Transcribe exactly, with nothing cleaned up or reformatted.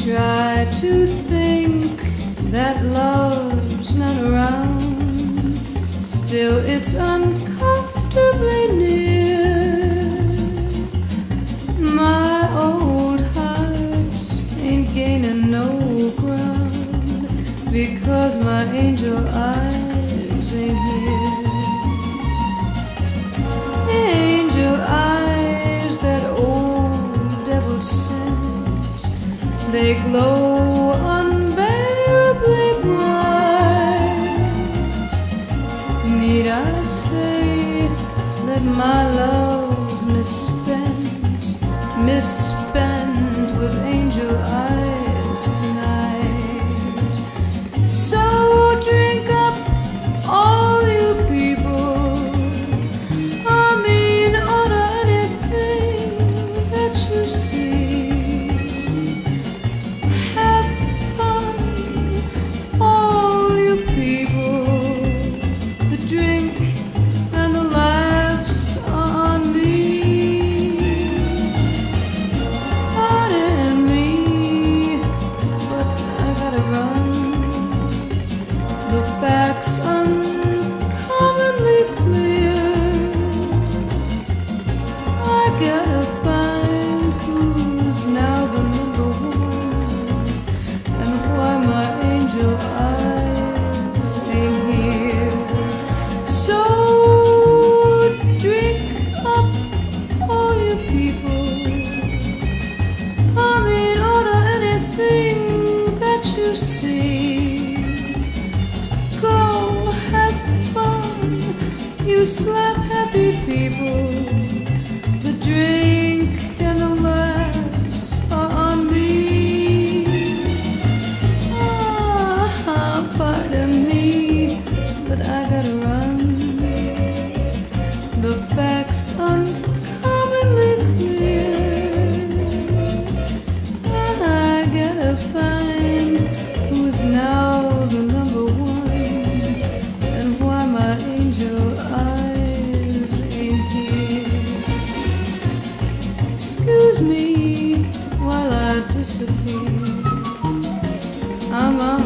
try to think that love's not around, still it's uncomfortably near. My old heart ain't gaining no ground, because my angel eyes ain't here. Angel eyes that old devil sent, they glow unbearably bright. Need I say that my love's misspent, misspent with angel eyes tonight? So drink up, all you people. I mean, order anything that you see. Have fun, all you people. The drink and the laughs on me. Pardon me, but I gotta run. The facts uncommonly clear. I gotta find who's now the number one, and why my angel eyes ain't here. So drink up, all you people. I mean, order anything that you see. Go have fun, you slap happy people. The drink and the laughs are on me. Ah, pardon me, but I gotta run. The facts uncommonly clear. I gotta find who's now the number one, and why my angel eyes ain't here. Excuse me while I disappear. I'm on